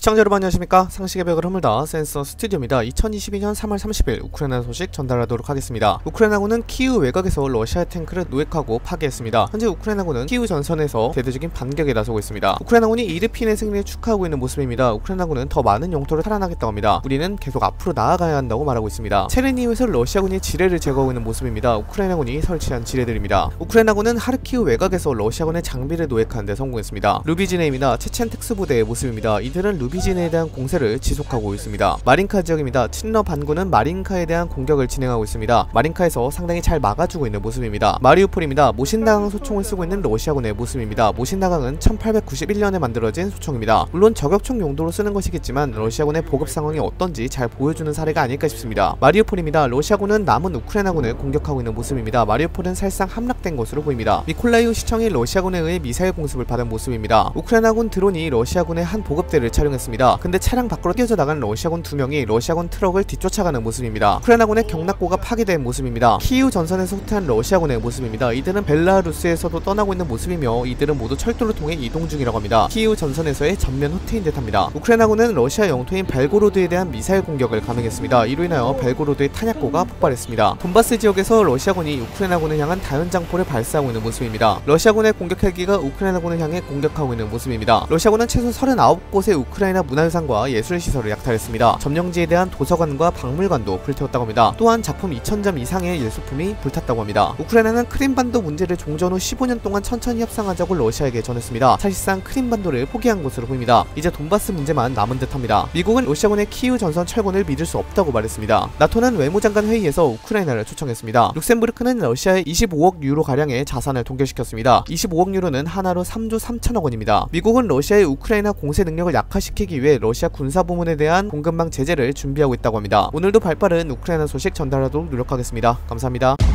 시청자 여러분 안녕하십니까. 상식의 벽을 허물다 센서 스튜디오입니다. 2022년 3월 30일 우크라이나 소식 전달하도록 하겠습니다. 우크라이나군은 키우 외곽에서 러시아 탱크를 노획하고 파괴했습니다. 현재 우크라이나군은 키우 전선에서 대대적인 반격에 나서고 있습니다. 우크라이나군이 이르핀의 승리를 축하하고 있는 모습입니다. 우크라이나군은 더 많은 영토를 탈환하겠다고 합니다. 우리는 계속 앞으로 나아가야 한다고 말하고 있습니다. 체르니우에서 러시아군이 지뢰를 제거하고 있는 모습입니다. 우크라이나군이 설치한 지뢰들입니다. 우크라이나군은 하르키우 외곽에서 러시아군의 장비를 노획하는 데 성공했습니다. 루비지네입니다. 체첸 특수부대의 모습입니다. 이들은 루비지네에 대한 공세를 지속하고 있습니다. 마린카 지역입니다. 친러 반군은 마린카에 대한 공격을 진행하고 있습니다. 마린카에서 상당히 잘 막아주고 있는 모습입니다. 마리우폴입니다. 모신다강 소총을 쓰고 있는 러시아군의 모습입니다. 모신다강은 1891년에 만들어진 소총입니다. 물론 저격총 용도로 쓰는 것이겠지만 러시아군의 보급 상황이 어떤지 잘 보여주는 사례가 아닐까 싶습니다. 마리우폴입니다. 러시아군은 남은 우크라이나군을 공격하고 있는 모습입니다. 마리우폴은 사실상 함락된 것으로 보입니다. 미콜라이우 시청이 러시아군에 의해 미사일 공습을 받은 모습입니다. 우크라이나군 드론이 러시아군의 한 보급대를 촬영했습니다. 근데 차량 밖으로 뛰어져 나간 러시아군 2명이 러시아군 트럭을 뒤쫓아가는 모습입니다. 우크라이나군의 경락고가 파괴된 모습입니다. 키이우 전선에서 후퇴한 러시아군의 모습입니다. 이들은 벨라루스에서도 떠나고 있는 모습이며 이들은 모두 철도를 통해 이동 중이라고 합니다. 키이우 전선에서의 전면 후퇴인 듯합니다. 우크라이나군은 러시아 영토인 벨고로드에 대한 미사일 공격을 감행했습니다. 이로 인하여 벨고로드의 탄약고가 폭발했습니다. 돈바스 지역에서 러시아군이 우크라이나군을 향한 다연장포를 발사하고 있는 모습입니다. 러시아군의 공격 헬기가 우크라이나군을 향해 공격하고 있는 모습입니다. 러시아군은 최소 39곳의 우크라이나 문화유산과 예술시설을 약탈했습니다. 점령지에 대한 도서관과 박물관도 불태웠다고 합니다. 또한 작품 2000점 이상의 예술품이 불탔다고 합니다. 우크라이나는 크림반도 문제를 종전 후 15년 동안 천천히 협상하자고 러시아에게 전했습니다. 사실상 크림반도를 포기한 것으로 보입니다. 이제 돈바스 문제만 남은 듯합니다. 미국은 러시아군의 키이우 전선 철군을 믿을 수 없다고 말했습니다. 나토는 외무장관 회의에서 우크라이나를 초청했습니다. 룩셈부르크는 러시아의 25억 유로 가량의 자산을 동결시켰습니다. 25억 유로는 하나로 3조 3천억 원입니다. 미국은 러시아의 우크라이나 공세 능력을 약화시키기 위해 러시아 군사부문에 대한 공급망 제재를 준비하고 있다고 합니다. 오늘도 발빠른 우크라이나 소식 전달하도록 노력하겠습니다. 감사합니다.